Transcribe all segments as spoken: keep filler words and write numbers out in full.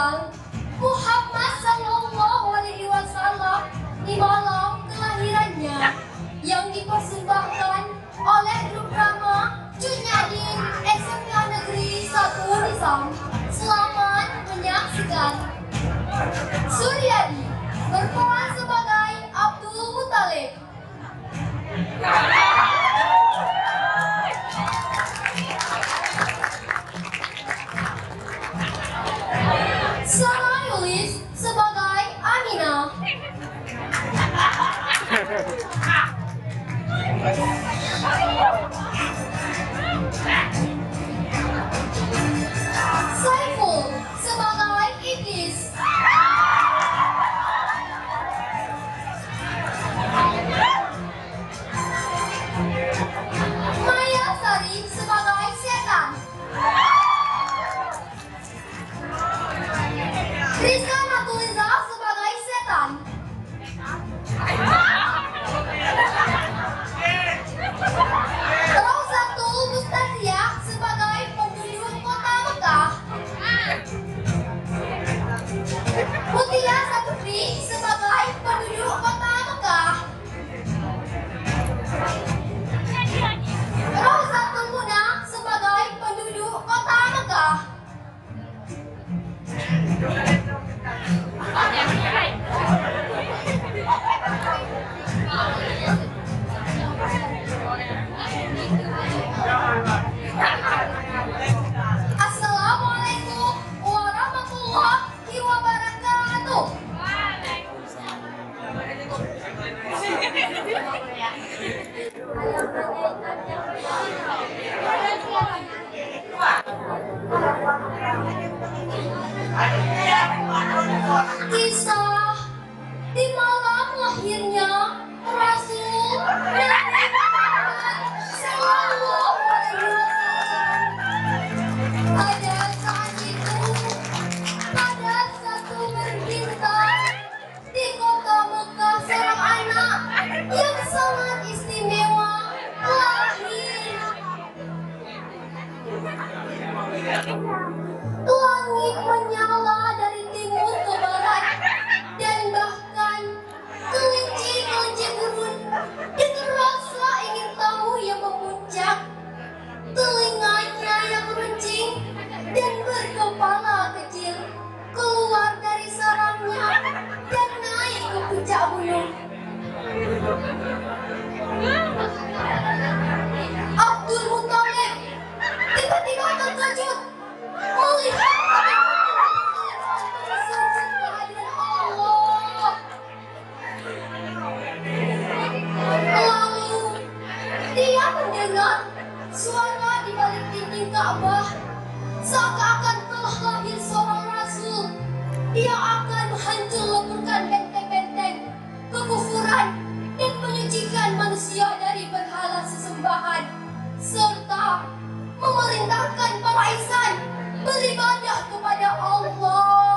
meninggal, Muhammad Sallallahu Alaihi Wasallam di malam kelahirannya yang dipersembahkan oleh grup drama Cunyadin S M K Negeri satu Nisam. Selamat menyaksikan. Suryadi berperan sebagai Abdul Muthalib. Sarah Yulis sebagai Aminah. Saiful sebagai Idris. Maya Sari sebagai Setan. Rizka Natuliza sebagai Setan. Rausatul Mustahiyah sebagai penduduk kota Mekah. Mutia Saputri sebagai penduduk kota Mekah. Rausatul Muna sebagai penduduk kota Mekah. Assalamualaikum warahmatullahi wabarakatuh. Kisah di malam lahirnya Rasul Nabi Muhammad Sallallahu Alaihi Wasallam. Pada saat itu, pada satu berbintang di kota Mekah, seorang anak yang sangat istimewa lahir. Langit menyala dari timur ke barat, dan bahkan kelinci-kelinci gurun dengan rasa ingin tahu yang memuncak. Telinganya yang runcing dan berkepala kecil keluar dari sarangnya dan naik ke puncak gunung. Abdul Muthalib tiba-tiba terkejut melihat bersujud kehadiran Allah. Lalu dia mendengar suara di balik dinding Ka'bah, seakan-akan telah lahir seorang rasul. Dia akan menghancur leburkan benteng-benteng kekufuran dan menyucikan manusia dari berhala sesembahan, serta memerintahkan para insan beribadah kepada Allah.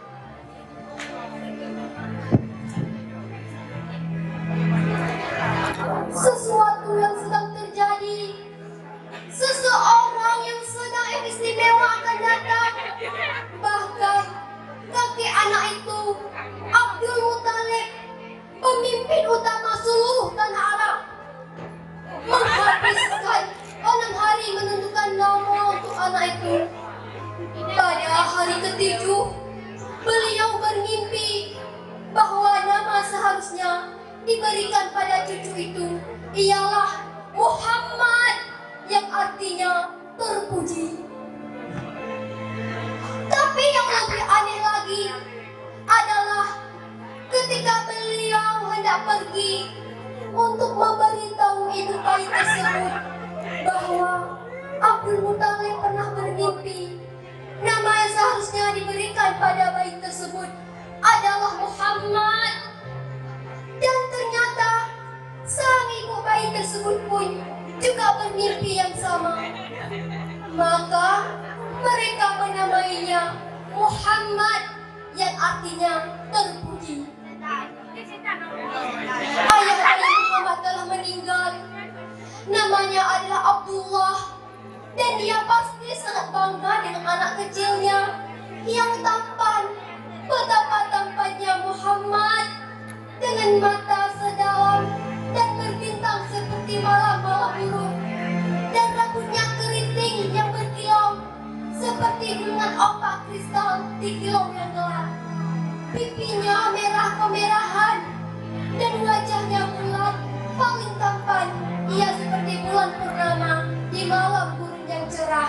Sesuatu yang sedang terjadi, seseorang yang sedang istimewa akan datang. Bahkan kakek anak itu, Abdul Muthalib, pemimpin utama seluruh tanah Arab, menghabiskan enam hari menentukan nama untuk anak itu. Pada hari ketujuh, beliau bermimpi bahwa nama seharusnya diberikan pada cucu itu ialah Muhammad, yang artinya terpuji. Tapi yang lebih aneh lagi adalah ketika beliau hendak pergi untuk memberitahu ibu bayi tersebut bahwa Abdul Muthalib pernah bermimpi nama yang seharusnya diberikan pada bayi tersebut adalah Muhammad. Dan ternyata sang ibu bayi tersebut pun juga bermimpi yang sama. Maka mereka menamainya Muhammad, yang artinya terpuji. Ayah dari Muhammad telah meninggal. Namanya adalah Abdullah, dan dia pasti sangat bangga dengan anak kecilnya yang tampan betapa tampaknya Muhammad dengan mata sedalam dan berbintang seperti malam-malam biru, dan rambutnya keriting yang berkilau seperti gulungan opak kristal di kilau yang gelap. Pipinya merah kemerahan dan wajahnya bulat, paling tampan. Ia seperti bulan purnama di malam gurun yang cerah.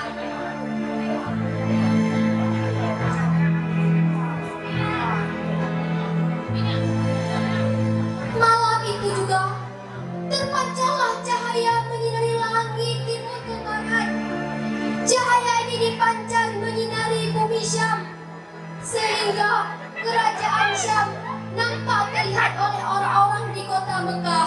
Malam itu juga terpancarlah cahaya menyinari langit timur ke barat. Cahaya ini dipancar menyinari bumi Syam, sehingga kerajaan Syam nampak terlihat oleh orang-orang di kota Mekah.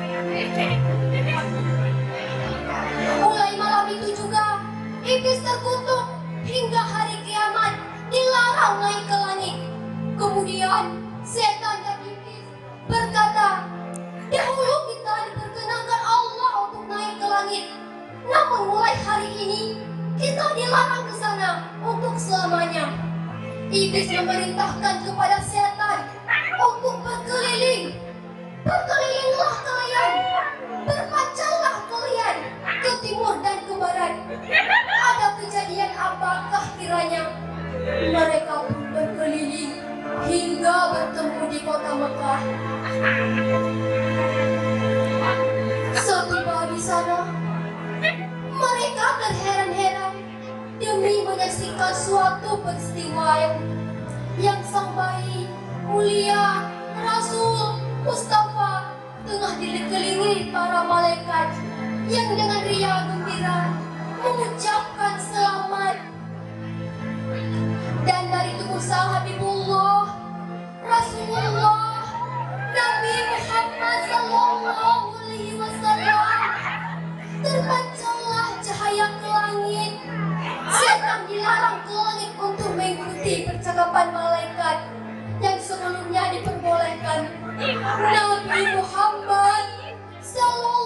Mulai malam itu juga iblis terkutuk hingga hari kiamat dilarang naik ke langit. Kemudian setan dan iblis berkata, dahulu kita diperkenankan Allah untuk naik ke langit, namun mulai hari ini kita dilarang ke sana untuk selamanya. Iblis memerintahkan kepada setan untuk berkeliling. Berkelilinglah kalian, berpancarlah kalian ke timur dan ke barat. Ada kejadian apakah kiranya? Mereka pun berkeliling hingga bertemu di kota Mekah. Setiba di sana, mereka terheran-heran demi menyaksikan suatu peristiwa yang, yang sang bayi mulia Rasul Mustafa tengah dikelilingi para malaikat yang dengan riang gembira mengucapkan selamat. Dan dari tubuh sang Habibullah Rasulullah Nabi Muhammad Sallallahu Alaihi Wasallam terpancarlah cahaya ke langit. Setan dilarang ke langit untuk mengikuti percakapan malaikat yang sebelumnya diperbolehkan. Nabi Muhammad Sallallahu